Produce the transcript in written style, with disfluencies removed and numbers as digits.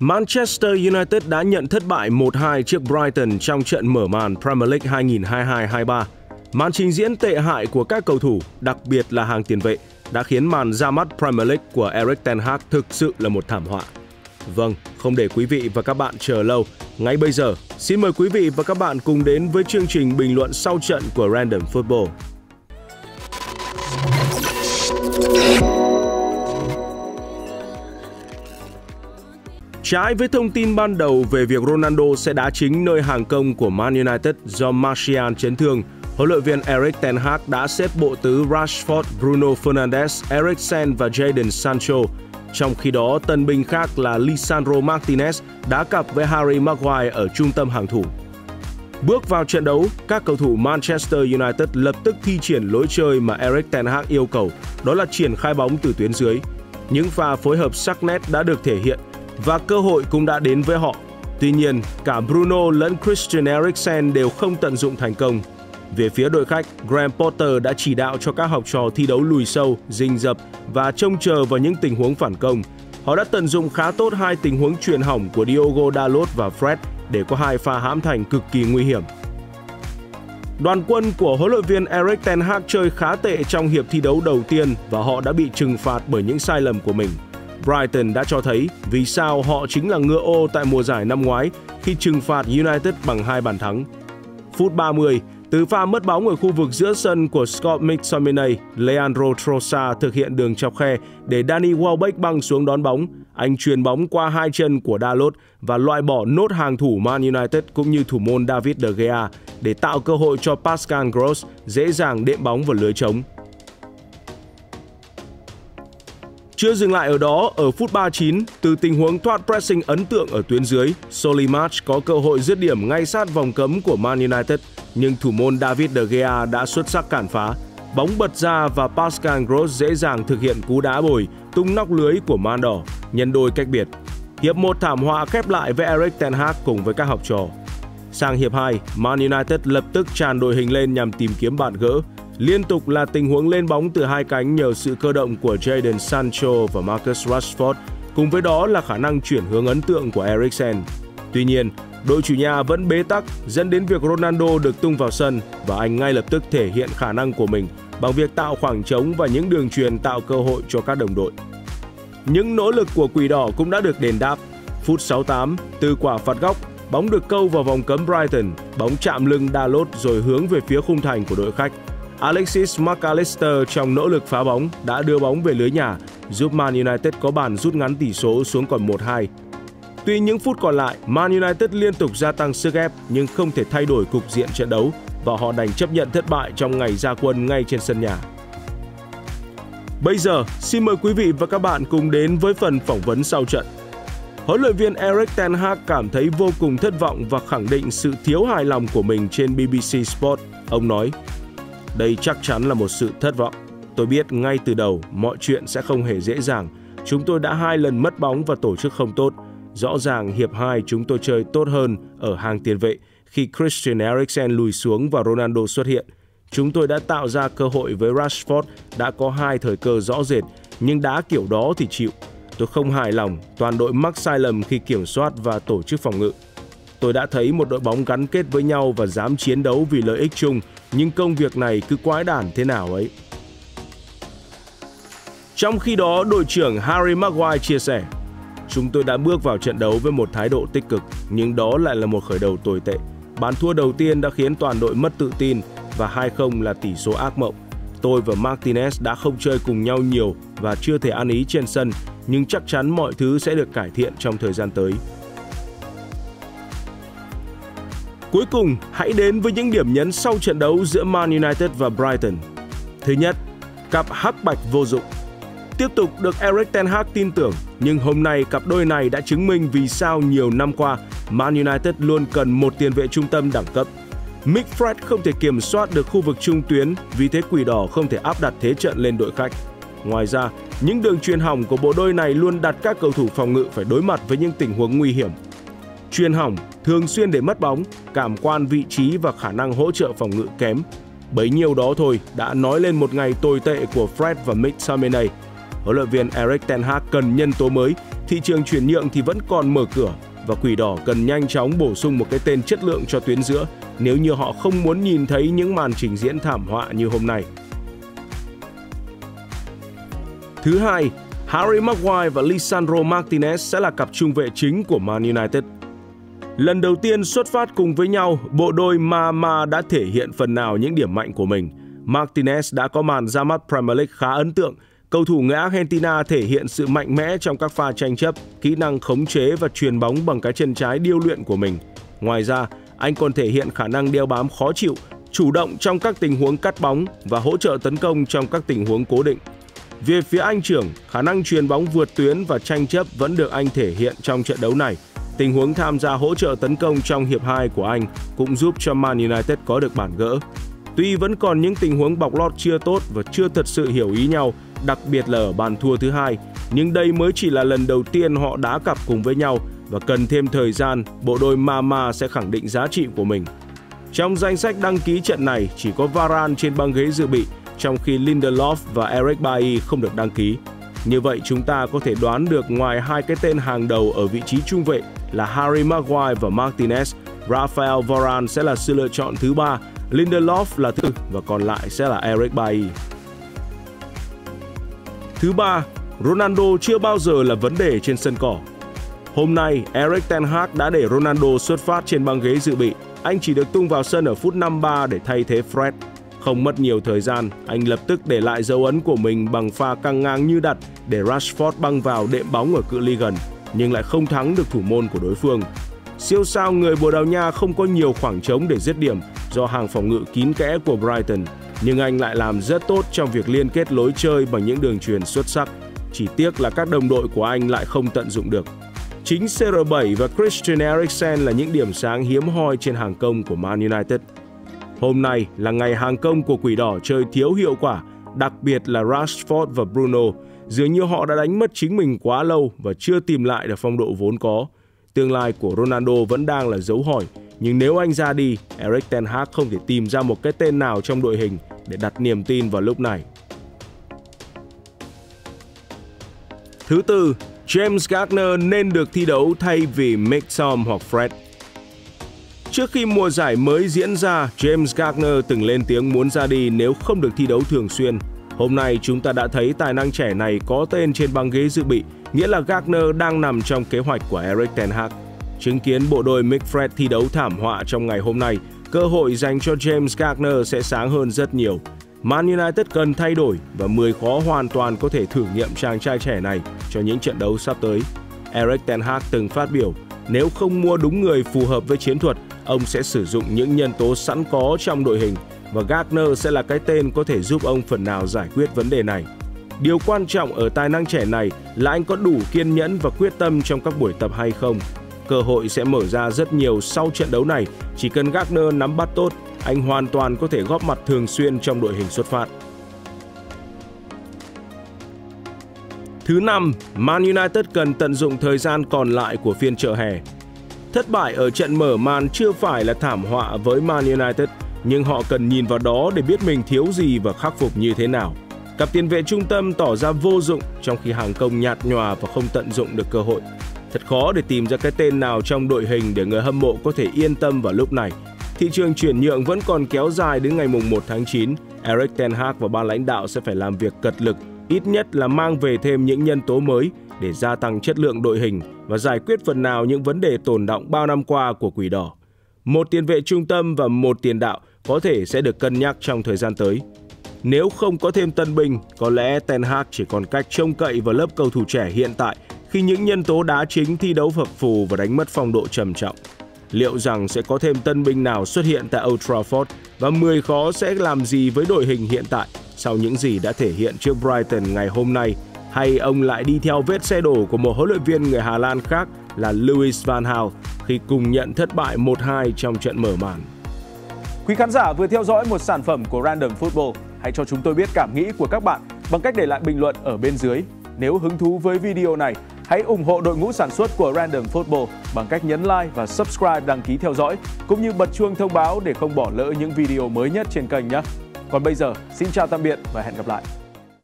Manchester United đã nhận thất bại 1-2 trước Brighton trong trận mở màn Premier League 2022-23. Màn trình diễn tệ hại của các cầu thủ, đặc biệt là hàng tiền vệ, đã khiến màn ra mắt Premier League của Erik ten Hag thực sự là một thảm họa. Vâng, không để quý vị và các bạn chờ lâu, ngay bây giờ, xin mời quý vị và các bạn cùng đến với chương trình bình luận sau trận của Random Football. Trái với thông tin ban đầu về việc Ronaldo sẽ đá chính nơi hàng công của Man United do Martial chấn thương, huấn luyện viên Erik ten Hag đã xếp bộ tứ Rashford, Bruno Fernandes, Eriksen và Jadon Sancho. Trong khi đó, tân binh khác là Lisandro Martinez đá cặp với Harry Maguire ở trung tâm hàng thủ. Bước vào trận đấu, các cầu thủ Manchester United lập tức thi triển lối chơi mà Erik ten Hag yêu cầu, đó là triển khai bóng từ tuyến dưới. Những pha phối hợp sắc nét đã được thể hiện và cơ hội cũng đã đến với họ. Tuy nhiên, cả Bruno lẫn Christian Eriksen đều không tận dụng thành công. Về phía đội khách, Graham Potter đã chỉ đạo cho các học trò thi đấu lùi sâu, rình rập và trông chờ vào những tình huống phản công. Họ đã tận dụng khá tốt hai tình huống chuyền hỏng của Diogo Dalot và Fred để có hai pha hãm thành cực kỳ nguy hiểm. Đoàn quân của huấn luyện viên Erik ten Hag chơi khá tệ trong hiệp thi đấu đầu tiên và họ đã bị trừng phạt bởi những sai lầm của mình. Brighton đã cho thấy vì sao họ chính là ngựa ô tại mùa giải năm ngoái khi trừng phạt United bằng 2 bàn thắng. Phút 30, từ pha mất bóng ở khu vực giữa sân của Scott McTominay, Leandro Trossard thực hiện đường chọc khe để Danny Welbeck băng xuống đón bóng. Anh chuyền bóng qua hai chân của Dalot và loại bỏ nốt hàng thủ Man United cũng như thủ môn David De Gea để tạo cơ hội cho Pascal Gross dễ dàng đệm bóng vào lưới trống. Chưa dừng lại ở đó, ở phút 39, từ tình huống thoát pressing ấn tượng ở tuyến dưới, Solly March có cơ hội dứt điểm ngay sát vòng cấm của Man United, nhưng thủ môn David De Gea đã xuất sắc cản phá. Bóng bật ra và Pascal Gross dễ dàng thực hiện cú đá bồi, tung nóc lưới của Man Đỏ, nhân đôi cách biệt. Hiệp 1 thảm họa khép lại với Erik ten Hag cùng với các học trò. Sang hiệp 2, Man United lập tức tràn đội hình lên nhằm tìm kiếm bàn gỡ. Liên tục là tình huống lên bóng từ hai cánh nhờ sự cơ động của Jadon Sancho và Marcus Rashford, cùng với đó là khả năng chuyển hướng ấn tượng của Eriksen. Tuy nhiên, đội chủ nhà vẫn bế tắc dẫn đến việc Ronaldo được tung vào sân và anh ngay lập tức thể hiện khả năng của mình bằng việc tạo khoảng trống và những đường chuyền tạo cơ hội cho các đồng đội. Những nỗ lực của Quỷ Đỏ cũng đã được đền đáp. Phút 68, từ quả phạt góc, bóng được câu vào vòng cấm Brighton, bóng chạm lưng Dalot rồi hướng về phía khung thành của đội khách. Alexis Mac Allister trong nỗ lực phá bóng đã đưa bóng về lưới nhà, giúp Man United có bàn rút ngắn tỷ số xuống còn 1-2. Tuy những phút còn lại, Man United liên tục gia tăng sức ép nhưng không thể thay đổi cục diện trận đấu và họ đành chấp nhận thất bại trong ngày ra quân ngay trên sân nhà. Bây giờ, xin mời quý vị và các bạn cùng đến với phần phỏng vấn sau trận. Huấn luyện viên Erik ten Hag cảm thấy vô cùng thất vọng và khẳng định sự thiếu hài lòng của mình trên BBC Sport. Ông nói: "Đây chắc chắn là một sự thất vọng. Tôi biết ngay từ đầu mọi chuyện sẽ không hề dễ dàng. Chúng tôi đã 2 lần mất bóng và tổ chức không tốt. Rõ ràng hiệp 2 chúng tôi chơi tốt hơn ở hàng tiền vệ khi Christian Eriksen lùi xuống và Ronaldo xuất hiện. Chúng tôi đã tạo ra cơ hội với Rashford, đã có 2 thời cơ rõ rệt, nhưng đá kiểu đó thì chịu. Tôi không hài lòng, toàn đội mắc sai lầm khi kiểm soát và tổ chức phòng ngự. Tôi đã thấy một đội bóng gắn kết với nhau và dám chiến đấu vì lợi ích chung, nhưng công việc này cứ quái đản thế nào ấy." Trong khi đó, đội trưởng Harry Maguire chia sẻ: "Chúng tôi đã bước vào trận đấu với một thái độ tích cực, nhưng đó lại là một khởi đầu tồi tệ. Bàn thua đầu tiên đã khiến toàn đội mất tự tin và 2-0 là tỷ số ác mộng. Tôi và Martinez đã không chơi cùng nhau nhiều và chưa thể ăn ý trên sân, nhưng chắc chắn mọi thứ sẽ được cải thiện trong thời gian tới." Cuối cùng, hãy đến với những điểm nhấn sau trận đấu giữa Man United và Brighton. Thứ nhất, cặp hắc bạch vô dụng. Tiếp tục được Erik ten Hag tin tưởng, nhưng hôm nay cặp đôi này đã chứng minh vì sao nhiều năm qua Man United luôn cần một tiền vệ trung tâm đẳng cấp. Mick Fred không thể kiểm soát được khu vực trung tuyến, vì thế Quỷ Đỏ không thể áp đặt thế trận lên đội khách. Ngoài ra, những đường chuyền hỏng của bộ đôi này luôn đặt các cầu thủ phòng ngự phải đối mặt với những tình huống nguy hiểm. Chuyền hỏng thường xuyên để mất bóng, cảm quan vị trí và khả năng hỗ trợ phòng ngự kém. Bấy nhiêu đó thôi đã nói lên một ngày tồi tệ của Fred và McTominay. Huấn luyện viên Erik ten Hag cần nhân tố mới thị trường chuyển nhượng thì vẫn còn mở cửa và Quỷ Đỏ cần nhanh chóng bổ sung một cái tên chất lượng cho tuyến giữa nếu như họ không muốn nhìn thấy những màn trình diễn thảm họa như hôm nay. Thứ hai, Harry Maguire và Lisandro Martinez sẽ là cặp trung vệ chính của Man United. Lần đầu tiên xuất phát cùng với nhau, bộ đôi Ma đã thể hiện phần nào những điểm mạnh của mình. Martinez đã có màn ra mắt Premier League khá ấn tượng. Cầu thủ người Argentina thể hiện sự mạnh mẽ trong các pha tranh chấp, kỹ năng khống chế và chuyền bóng bằng cái chân trái điêu luyện của mình. Ngoài ra, anh còn thể hiện khả năng đeo bám khó chịu, chủ động trong các tình huống cắt bóng và hỗ trợ tấn công trong các tình huống cố định. Về phía anh trưởng, khả năng chuyền bóng vượt tuyến và tranh chấp vẫn được anh thể hiện trong trận đấu này. Tình huống tham gia hỗ trợ tấn công trong hiệp 2 của anh cũng giúp cho Man United có được bàn gỡ. Tuy vẫn còn những tình huống bọc lót chưa tốt và chưa thật sự hiểu ý nhau, đặc biệt là ở bàn thua thứ hai, nhưng đây mới chỉ là lần đầu tiên họ đá cặp cùng với nhau và cần thêm thời gian, bộ đôi Ma sẽ khẳng định giá trị của mình. Trong danh sách đăng ký trận này chỉ có Varane trên băng ghế dự bị, trong khi Lindelof và Eric Bailly không được đăng ký. Như vậy chúng ta có thể đoán được ngoài hai cái tên hàng đầu ở vị trí trung vệ là Harry Maguire và Martinez, Raphael Varane sẽ là sự lựa chọn thứ ba, Lindelof là thứ và còn lại sẽ là Eric Bailly. Thứ ba, Ronaldo chưa bao giờ là vấn đề trên sân cỏ. Hôm nay, Erik ten Hag đã để Ronaldo xuất phát trên băng ghế dự bị. Anh chỉ được tung vào sân ở phút 53 để thay thế Fred. Không mất nhiều thời gian, anh lập tức để lại dấu ấn của mình bằng pha căng ngang như đặt để Rashford băng vào đệm bóng ở cự ly gần, nhưng lại không thắng được thủ môn của đối phương. Siêu sao người Bồ Đào Nha không có nhiều khoảng trống để dứt điểm do hàng phòng ngự kín kẽ của Brighton, nhưng anh lại làm rất tốt trong việc liên kết lối chơi bằng những đường chuyền xuất sắc. Chỉ tiếc là các đồng đội của anh lại không tận dụng được. Chính CR7 và Christian Eriksen là những điểm sáng hiếm hoi trên hàng công của Man United. Hôm nay là ngày hàng công của Quỷ Đỏ chơi thiếu hiệu quả, đặc biệt là Rashford và Bruno. Dường như họ đã đánh mất chính mình quá lâu và chưa tìm lại được phong độ vốn có. Tương lai của Ronaldo vẫn đang là dấu hỏi, nhưng nếu anh ra đi, Erik ten Hag không thể tìm ra một cái tên nào trong đội hình để đặt niềm tin vào lúc này. Thứ tư, James Garner nên được thi đấu thay vì Mixon hoặc Fred. Trước khi mùa giải mới diễn ra, James Garner từng lên tiếng muốn ra đi nếu không được thi đấu thường xuyên. Hôm nay chúng ta đã thấy tài năng trẻ này có tên trên băng ghế dự bị, nghĩa là Garner đang nằm trong kế hoạch của Erik ten Hag. Chứng kiến bộ đôi Mick-Fred thi đấu thảm họa trong ngày hôm nay, cơ hội dành cho James Garner sẽ sáng hơn rất nhiều. Man United cần thay đổi và 10 khó hoàn toàn có thể thử nghiệm chàng trai trẻ này cho những trận đấu sắp tới. Erik ten Hag từng phát biểu, nếu không mua đúng người phù hợp với chiến thuật, ông sẽ sử dụng những nhân tố sẵn có trong đội hình và Garner sẽ là cái tên có thể giúp ông phần nào giải quyết vấn đề này. Điều quan trọng ở tài năng trẻ này là anh có đủ kiên nhẫn và quyết tâm trong các buổi tập hay không. Cơ hội sẽ mở ra rất nhiều sau trận đấu này, chỉ cần Garner nắm bắt tốt, anh hoàn toàn có thể góp mặt thường xuyên trong đội hình xuất phát. Thứ năm, Man United cần tận dụng thời gian còn lại của phiên chợ hè. Thất bại ở trận mở màn chưa phải là thảm họa với Man United, nhưng họ cần nhìn vào đó để biết mình thiếu gì và khắc phục như thế nào. Cặp tiền vệ trung tâm tỏ ra vô dụng trong khi hàng công nhạt nhòa và không tận dụng được cơ hội. Thật khó để tìm ra cái tên nào trong đội hình để người hâm mộ có thể yên tâm vào lúc này. Thị trường chuyển nhượng vẫn còn kéo dài đến ngày 1 tháng 9. Erik ten Hag và ban lãnh đạo sẽ phải làm việc cật lực, ít nhất là mang về thêm những nhân tố mới để gia tăng chất lượng đội hình và giải quyết phần nào những vấn đề tồn đọng bao năm qua của Quỷ Đỏ. Một tiền vệ trung tâm và một tiền đạo có thể sẽ được cân nhắc trong thời gian tới. Nếu không có thêm tân binh, có lẽ ten Hag chỉ còn cách trông cậy vào lớp cầu thủ trẻ hiện tại khi những nhân tố đá chính thi đấu phập phù và đánh mất phong độ trầm trọng. Liệu rằng sẽ có thêm tân binh nào xuất hiện tại Old Trafford và 10 khó sẽ làm gì với đội hình hiện tại sau những gì đã thể hiện trước Brighton ngày hôm nay, hay ông lại đi theo vết xe đổ của một huấn luyện viên người Hà Lan khác là Louis van Gaal khi cùng nhận thất bại 1-2 trong trận mở màn. Quý khán giả vừa theo dõi một sản phẩm của Random Football. Hãy cho chúng tôi biết cảm nghĩ của các bạn bằng cách để lại bình luận ở bên dưới. Nếu hứng thú với video này, hãy ủng hộ đội ngũ sản xuất của Random Football bằng cách nhấn like và subscribe đăng ký theo dõi, cũng như bật chuông thông báo để không bỏ lỡ những video mới nhất trên kênh nhé. Còn bây giờ, xin chào tạm biệt và hẹn gặp lại.